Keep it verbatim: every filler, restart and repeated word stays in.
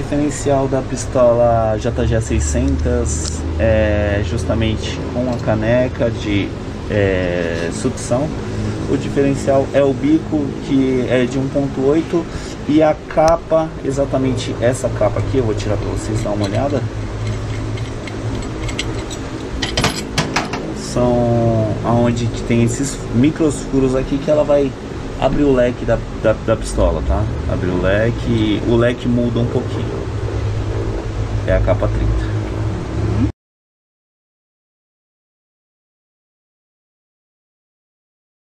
diferencial da pistola J G seiscentos é justamente com a caneca de é, sucção. O diferencial é o bico, que é de um ponto oito, e a capa, exatamente essa capa aqui, eu vou tirar para vocês dar uma olhada. São aonde que tem esses micros furos aqui, que ela vai abrir o leque da, da, da pistola, tá? Abrir o leque, o leque muda um pouquinho. É a capa trinta.